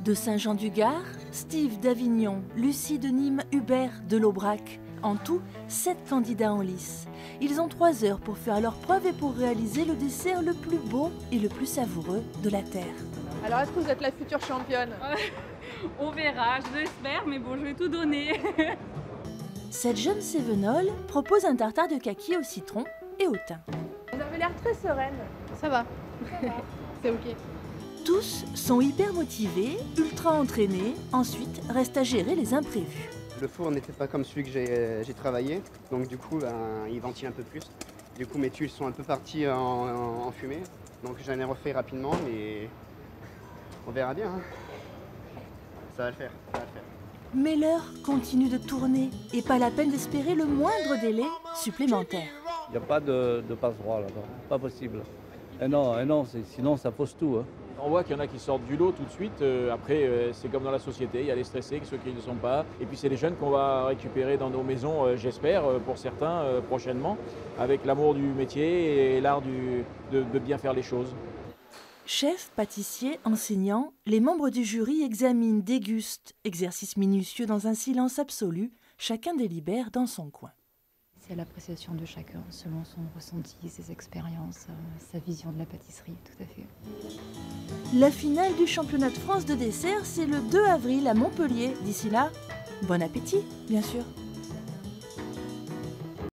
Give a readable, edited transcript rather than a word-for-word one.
De Saint-Jean-du-Gard, Steve d'Avignon, Lucie de Nîmes, Hubert de l'Aubrac. En tout, 7 candidats en lice. Ils ont 3 heures pour faire leur preuve et pour réaliser le dessert le plus beau et le plus savoureux de la Terre. Alors, est-ce que vous êtes la future championne? On verra, je l'espère, mais bon, je vais tout donner. Cette jeune Cévenole propose un tartare de kaki au citron et au thym. Vous avez l'air très sereine. Ça va. C'est ok. Tous sont hyper motivés, ultra entraînés. Ensuite, reste à gérer les imprévus. Le four n'était pas comme celui que j'ai travaillé, donc du coup il ventile un peu plus. Du coup mes tuiles sont un peu parties en fumée, donc j'en ai refait rapidement, mais on verra bien. Hein. Ça va le faire, ça va le faire. Mais l'heure continue de tourner et pas la peine d'espérer le moindre délai supplémentaire. Il n'y a pas de passe-droit là-bas, pas possible. Et non, sinon ça pose tout. Hein. On voit qu'il y en a qui sortent du lot tout de suite. Après, c'est comme dans la société, il y a les stressés, ceux qui ne le sont pas. Et puis c'est les jeunes qu'on va récupérer dans nos maisons, j'espère, pour certains prochainement, avec l'amour du métier et l'art de bien faire les choses. Chefs, pâtissiers, enseignants, les membres du jury examinent, dégustent, exercice minutieux dans un silence absolu, chacun délibère dans son coin. C'est l'appréciation de chacun, selon son ressenti, ses expériences, sa vision de la pâtisserie, tout à fait. La finale du championnat de France de dessert, c'est le 2 avril à Montpellier. D'ici là, bon appétit, bien sûr.